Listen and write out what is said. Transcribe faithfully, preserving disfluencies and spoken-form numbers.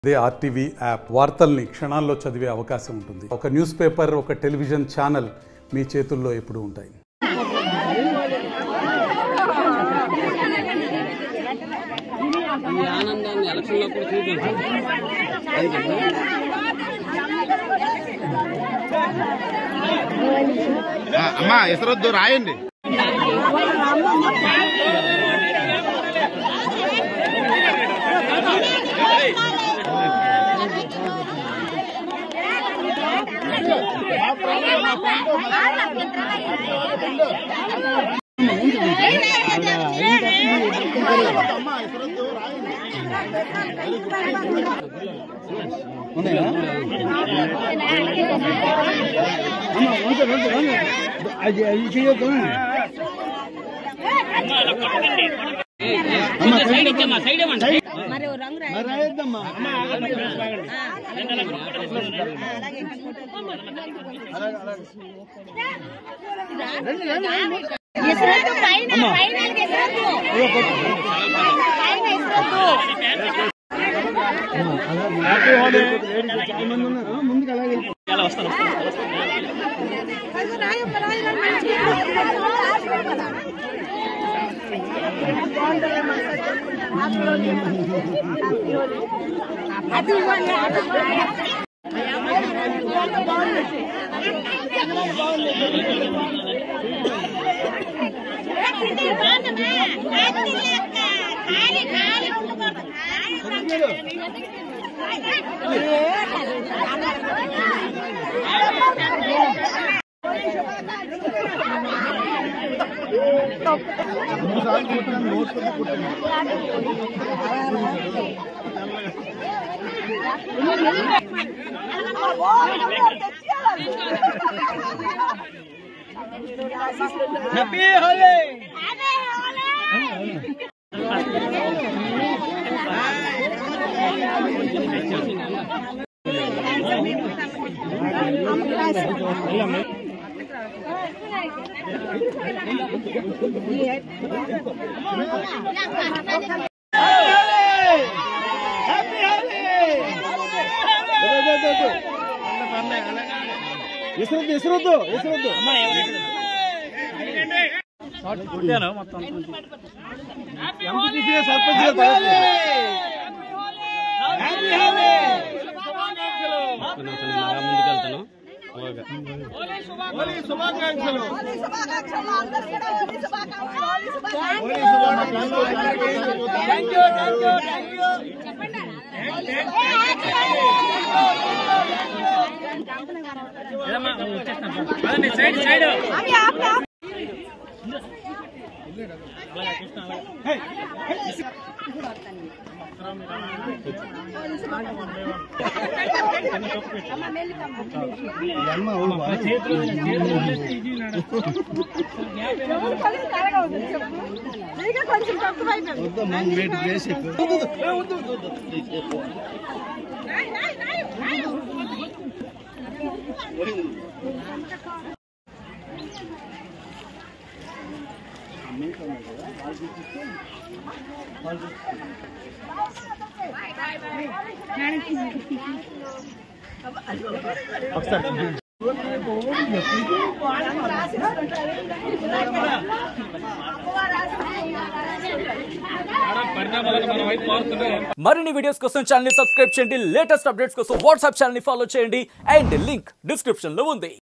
అదే RTV app వార్తల్ని క్షణాల్లో చదివే అవకాశం ఉంటుంది. ఒక న్యూస్ పేపర్, ఒక టెలివిజన్ ఛానల్ మీ చేతుల్లో ఎప్పుడూ ఉంటాయి. అమ్మా ఎసరొద్దు రాయండి. అది అది చేయొద్దు. రాయొద్దమ్మా. ముందుకు అలాగే హ్యాపీ హోలీ. ఎసరొద్దు ఎసరొద్దు ఎసరొద్దు మొత్తం ముందుకెళ్తాను. శుభాకాంక్షలు. సైడ్ సైడ్ కొంచెం మరిన్ని వీడియోస్ కోసం ఛానల్ ని సబ్స్క్రైబ్ చేయండి. లేటెస్ట్ అప్డేట్స్ కోసం వాట్సాప్ ఛానల్ ని ఫాలో చేయండి. అండ్ లింక్ డిస్క్రిప్షన్ లో ఉంది.